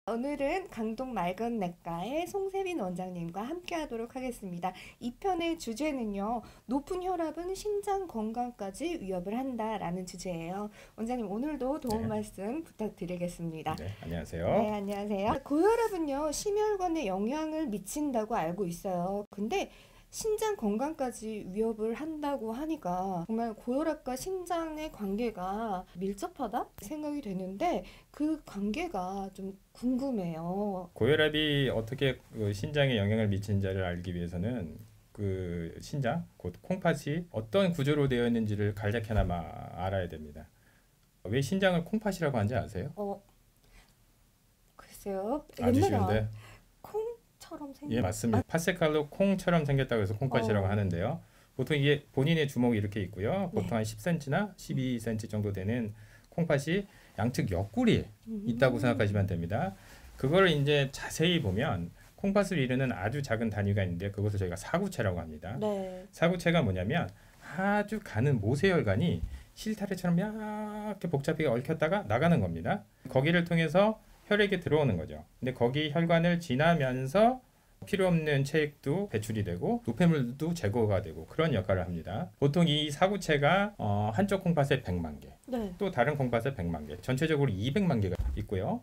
오늘은 강동 말건내과의 송세빈 원장님과 함께 하도록 하겠습니다. 이 편의 주제는요, 높은 혈압은 심장 건강까지 위협을 한다라는 주제예요. 원장님, 오늘도 도움 네, 말씀 부탁드리겠습니다. 네, 네, 안녕하세요. 안녕하세요. 고혈압은요, 심혈관에 영향을 미친다고 알고 있어요. 근데 신장 건강까지 위협을 한다고 하니까 정말 고혈압과 신장의 관계가 밀접하다 생각이 되는데 그 관계가 좀 궁금해요. 고혈압이 어떻게 그 신장에 영향을 미치는지를 알기 위해서는 그 신장, 곧 콩팥이 어떤 구조로 되어 있는지를 간략히나마 알아야 됩니다. 왜 신장을 콩팥이라고 하는지 아세요? 글쎄요. 아주 옛날에 쉬운데, 콩처럼 예, 생긴. 맞습니다. 팥색깔로 콩처럼 생겼다고 해서 콩팥이라고 어, 하는데요. 보통 이게 본인의 주먹이 이렇게 있고요. 네. 보통 한 10cm나 12cm 정도 되는 콩팥이 양측 옆구리에 있다고 음, 생각하시면 됩니다. 그거를 이제 자세히 보면 콩팥을 이루는 아주 작은 단위가 있는데 그것을 저희가 사구체라고 합니다. 네. 사구체가 뭐냐면 아주 가는 모세혈관이 실타래처럼 얇게 복잡하게 얽혔다가 나가는 겁니다. 거기를 통해서 혈액이 들어오는 거죠. 근데 거기 혈관을 지나면서 필요 없는 체액도 배출이 되고 노폐물도 제거가 되고 그런 역할을 합니다. 보통 이 사구체가 한쪽 콩팥에 100만 개, 네. 또 다른 콩팥에 100만 개, 전체적으로 200만 개가 있고요.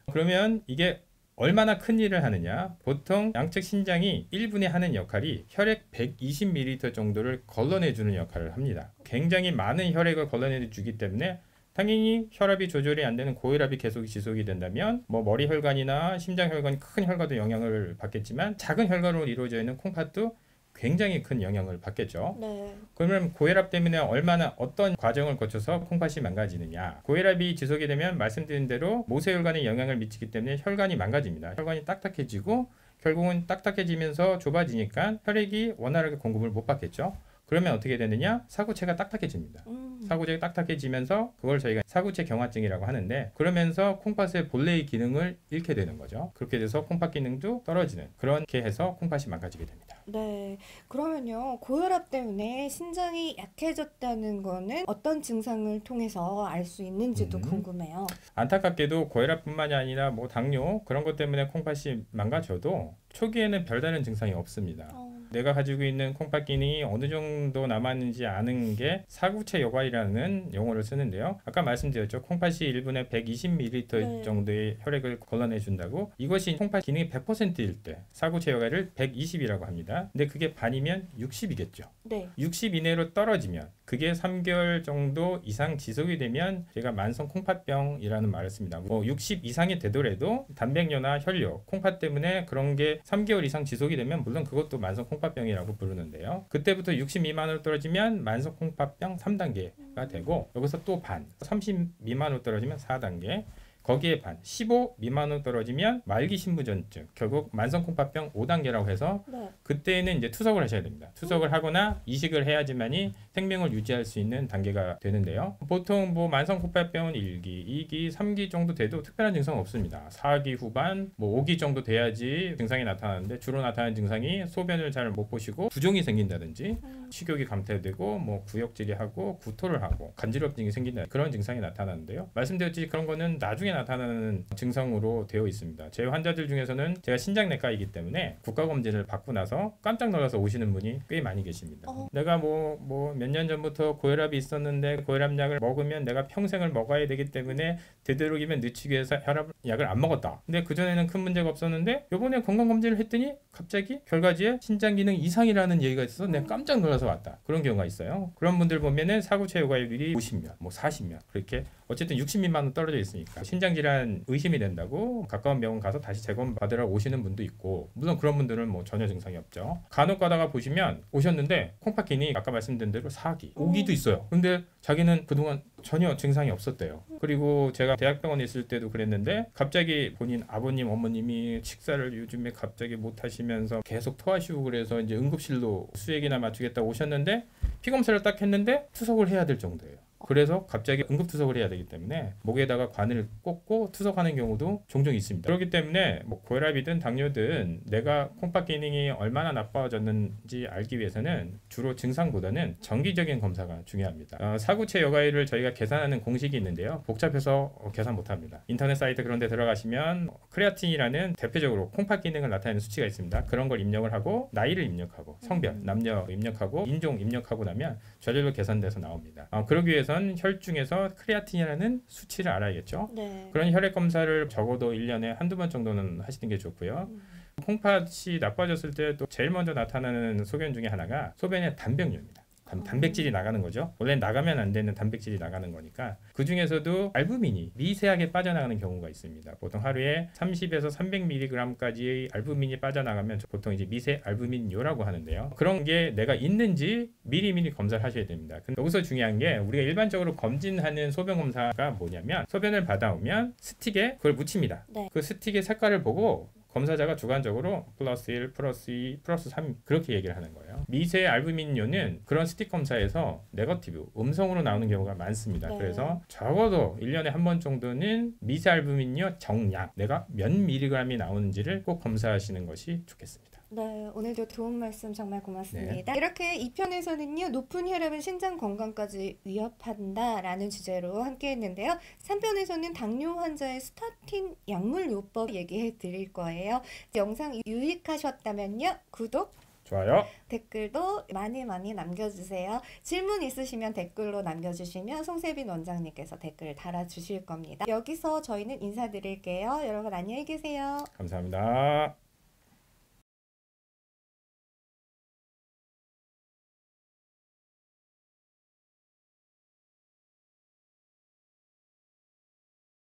그러면 이게 얼마나 큰 일을 하느냐? 보통 양측 신장이 1분에 하는 역할이 혈액 120ml 정도를 걸러내주는 역할을 합니다. 굉장히 많은 혈액을 걸러내주기 때문에 당연히 혈압이 조절이 안 되는 고혈압이 계속 지속이 된다면 뭐 머리 혈관이나 심장 혈관, 큰 혈관도 영향을 받겠지만 작은 혈관으로 이루어져 있는 콩팥도 굉장히 큰 영향을 받겠죠. 네. 그러면 고혈압 때문에 얼마나 어떤 과정을 거쳐서 콩팥이 망가지느냐. 고혈압이 지속이 되면 말씀드린 대로 모세혈관에 영향을 미치기 때문에 혈관이 망가집니다. 혈관이 딱딱해지고 결국은 딱딱해지면서 좁아지니까 혈액이 원활하게 공급을 못 받겠죠. 그러면 어떻게 되느냐? 사구체가 딱딱해집니다. 사구체가 딱딱해지면서 그걸 저희가 사구체 경화증이라고 하는데 그러면서 콩팥의 본래의 기능을 잃게 되는 거죠. 그렇게 돼서 콩팥 기능도 떨어지는 그렇게 해서 콩팥이 망가지게 됩니다. 네. 그러면요, 고혈압 때문에 신장이 약해졌다는 거는 어떤 증상을 통해서 알 수 있는지도 음. 궁금해요. 안타깝게도 고혈압뿐만이 아니라 뭐 당뇨 그런 것 때문에 콩팥이 망가져도 초기에는 별다른 증상이 없습니다. 어, 내가 가지고 있는 콩팥 기능이 어느 정도 남았는지 아는 게 사구체 여과이라는 용어를 쓰는데요. 아까 말씀드렸죠. 콩팥이 1분에 120ml 네. 정도의 혈액을 걸러내 준다고. 이것이 콩팥 기능이 100%일 때 사구체 여과를 120이라고 합니다. 근데 그게 반이면 60이겠죠. 네. 60 이내로 떨어지면 그게 3개월 정도 이상 지속이 되면 제가 만성 콩팥병이라는 말을 씁니다. 뭐 60 이상이 되더라도 단백뇨나 혈뇨, 콩팥 때문에 그런 게 3개월 이상 지속이 되면 물론 그것도 만성 콩팥병이라고 부르는데요. 그때부터 60 미만으로 떨어지면 만성 콩팥병 3단계가 되고 여기서 또 반, 30 미만으로 떨어지면 4단계, 거기에 반, 15 미만으로 떨어지면 말기 신부전증, 결국 만성 콩팥병 5단계라고 해서 네. 그때는 이제 투석을 하셔야 됩니다. 투석을 하거나 이식을 해야지만이 생명을 유지할 수 있는 단계가 되는데요. 보통 뭐 만성 콩팥병은 1기, 2기, 3기 정도 돼도 특별한 증상은 없습니다. 4기 후반, 뭐 5기 정도 돼야지 증상이 나타나는데 주로 나타나는 증상이 소변을 잘 못 보시고 부종이 생긴다든지 식욕이 감퇴되고 뭐 구역질이하고 구토를 하고 간지럽증이 생긴다 그런 증상이 나타나는데요. 말씀드렸듯이 그런 거는 나중에 나타나는 증상으로 되어 있습니다. 제 환자들 중에서는 제가 신장내과이기 때문에 국가검진을 받고 나서 깜짝 놀라서 오시는 분이 꽤 많이 계십니다. 어, 내가 뭐 몇 년 전부터 고혈압이 있었는데 고혈압약을 먹으면 내가 평생을 먹어야 되기 때문에 되도록이면 늦추기 위해서 혈압약을 안 먹었다. 근데 그전에는 큰 문제가 없었는데 요번에 건강검진을 했더니 갑자기 결과지에 신장 기능 이상이라는 얘기가 있어서 내가 깜짝 놀라서 왔다. 그런 경우가 있어요. 그런 분들 보면은 사구체 요과율이 50몇, 뭐 40몇 그렇게 어쨌든 60 미만으로 떨어져 있으니까 신장 질환 의심이 된다고 가까운 병원 가서 다시 재검 받으러 오시는 분도 있고 물론 그런 분들은 뭐 전혀 증상이 없죠. 간혹 가다가 보시면 오셨는데 콩팥 기능이 아까 말씀드린 대로 4기, 5기도 있어요. 근데 자기는 그동안 전혀 증상이 없었대요. 그리고 제가 대학병원에 있을 때도 그랬는데 갑자기 본인 아버님 어머님이 식사를 요즘에 갑자기 못 하시면서 계속 토하시고 그래서 이제 응급실로 수액이나 맞추겠다 오셨는데 피 검사를 딱 했는데 투석을 해야 될 정도예요. 그래서 갑자기 응급투석을 해야 되기 때문에 목에다가 관을 꽂고 투석하는 경우도 종종 있습니다. 그렇기 때문에 뭐 고혈압이든 당뇨든 내가 콩팥 기능이 얼마나 나빠졌는지 알기 위해서는 주로 증상보다는 정기적인 검사가 중요합니다. 사구체 여과율을 저희가 계산하는 공식이 있는데요. 복잡해서 계산 못합니다. 인터넷 사이트 그런 데 들어가시면 크레아틴이라는 대표적으로 콩팥 기능을 나타내는 수치가 있습니다. 그런 걸 입력을 하고 나이를 입력하고 성별, 남녀 입력하고 인종 입력하고 나면 저절로 계산돼서 나옵니다. 그러기 위해선 혈중에서 크레아틴이라는 수치를 알아야겠죠. 네. 그런 혈액 검사를 적어도 1년에 한두 번 정도는 하시는 게 좋고요. 콩팥이 나빠졌을 때 또 제일 먼저 나타나는 소견 중에 하나가 소변의 단백뇨입니다. 단백질이 나가는 거죠. 원래 나가면 안 되는 단백질이 나가는 거니까 그 중에서도 알부민이 미세하게 빠져나가는 경우가 있습니다. 보통 하루에 30에서 300mg까지 알부민이 빠져나가면 보통 이제 미세 알부민뇨라고 하는데요. 그런 게 내가 있는지 미리미리 검사를 하셔야 됩니다. 근데 여기서 중요한 게 우리가 일반적으로 검진하는 소변 검사가 뭐냐면 소변을 받아오면 스틱에 그걸 묻힙니다. 네. 그 스틱의 색깔을 보고 검사자가 주관적으로 플러스 1, 플러스 2, 플러스 3 그렇게 얘기를 하는 거예요. 미세 알부민뇨는 그런 스틱 검사에서 네거티브, 음성으로 나오는 경우가 많습니다. 네. 그래서 적어도 1년에 한 번 정도는 미세 알부민뇨 정량, 내가 몇 미리그램이 나오는지를 꼭 검사하시는 것이 좋겠습니다. 네, 오늘도 좋은 말씀 정말 고맙습니다. 이렇게 2편에서는요, 높은 혈압은 신장 건강까지 위협한다라는 주제로 함께 했는데요. 3편에서는 당뇨 환자의 스타틴 약물요법 얘기해 드릴 거예요. 영상 유익하셨다면요, 구독, 좋아요. 댓글도 많이 남겨주세요. 질문 있으시면 댓글로 남겨주시면 송세빈 원장님께서 댓글 달아주실 겁니다. 여기서 저희는 인사드릴게요. 여러분 안녕히 계세요. 감사합니다.